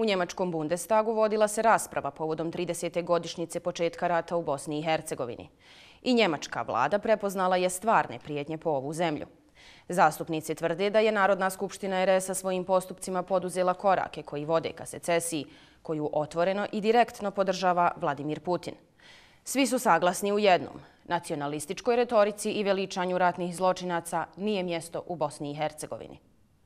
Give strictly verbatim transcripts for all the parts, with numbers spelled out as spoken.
U njemačkom Bundestagu vodila se rasprava povodom tridesete godišnjice početka rata u Bosni i Hercegovini. I njemačka vlada prepoznala je stvarne prijetnje po ovu zemlju. Zastupnici tvrde da je Narodna skupština er es a svojim postupcima poduzela korake koji vode ka secesiji, koju otvoreno i direktno podržava Vladimir Putin. Svi su saglasni u jednom. Nacionalističkoj retorici i veličanju ratnih zločinaca nije mjesto u Bosni i Hercegovini.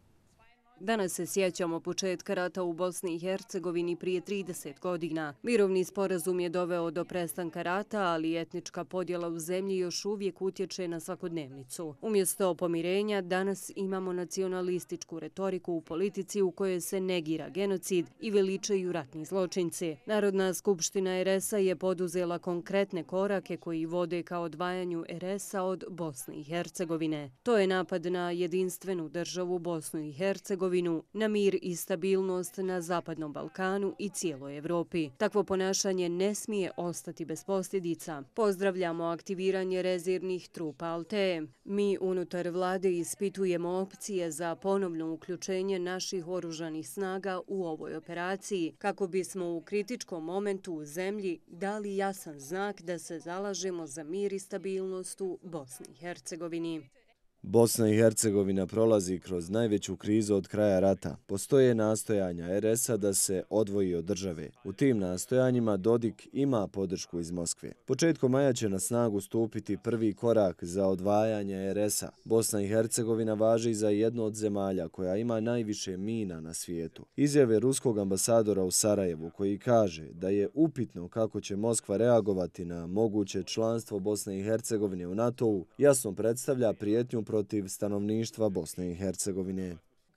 Danas se sjećamo početka rata u Bosni i Hercegovini prije trideset godina. Mirovni sporazum je doveo do prestanka rata, ali etnička podjela u zemlji još uvijek utječe na svakodnevnicu. Umjesto pomirenja, danas imamo nacionalističku retoriku u politici u kojoj se negira genocid i veličaju ratni zločinci. Narodna skupština er es a je poduzela konkretne korake koji vode ka odvajanju er es a od Bosne i Hercegovine. To je napad na jedinstvenu državu Bosnu i Hercegovinu, na mir i stabilnost na Zapadnom Balkanu i cijeloj Evropi. Takvo ponašanje ne smije ostati bez posljedica. Pozdravljamo aktiviranje rezervnih trupa Althee. Mi unutar vlade ispitujemo opcije za ponovno uključenje naših oružanih snaga u ovoj operaciji, kako bismo u kritičkom momentu u zemlji dali jasan znak da se zalažemo za mir i stabilnost u Bosni i Hercegovini. Bosna i Hercegovina prolazi kroz najveću krizu od kraja rata. Postoje nastojanja er es a da se odvoji od države. U tim nastojanjima Dodik ima podršku iz Moskve. Početkom maja će na snagu stupiti prvi korak za odvajanje er es a. Bosna i Hercegovina važi za jednu od zemalja koja ima najviše mina na svijetu. Izjave ruskog ambasadora u Sarajevu koji kaže da je upitno kako će Moskva reagovati na moguće članstvo Bosne i Hercegovine u NATO-u jasno predstavlja prijetnju protiv stanovništva Bosne i Hercegovine.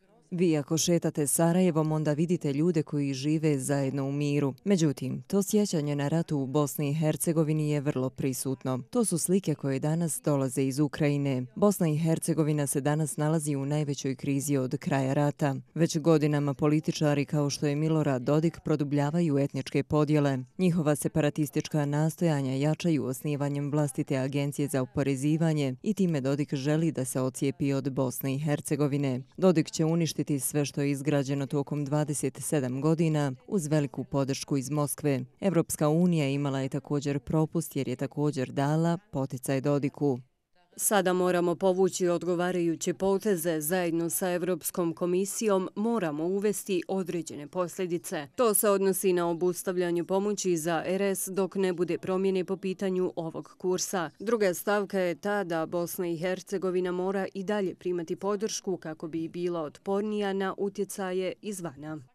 Vi ako šetate Sarajevom, onda vidite ljude koji žive zajedno u miru. Međutim, to sjećanje na ratu u Bosni i Hercegovini je vrlo prisutno. To su slike koje danas dolaze iz Ukrajine. Bosna i Hercegovina se danas nalazi u najvećoj krizi od kraja rata. Već godinama političari kao što je Milorad Dodik produbljavaju etničke podjele. Njihova separatistička nastojanja jačaju osnivanjem vlastite agencije za oporezivanje i time Dodik želi da se ocijepi od Bosne i Hercegovine. Dodik će uništiti sve što je izgrađeno tokom dvadeset sedam godina uz veliku podršku iz Moskve. Evropska unija imala je također propust jer je također dala poticaj Dodiku. Sada moramo povući odgovarajuće poteze. Zajedno sa Evropskom komisijom moramo uvesti određene posljedice. To se odnosi na obustavljanje pomoći za er es dok ne bude promjene po pitanju ovog kursa. Druga stavka je ta da Bosna i Hercegovina mora i dalje primati podršku kako bi bila otpornija na utjecaje izvana.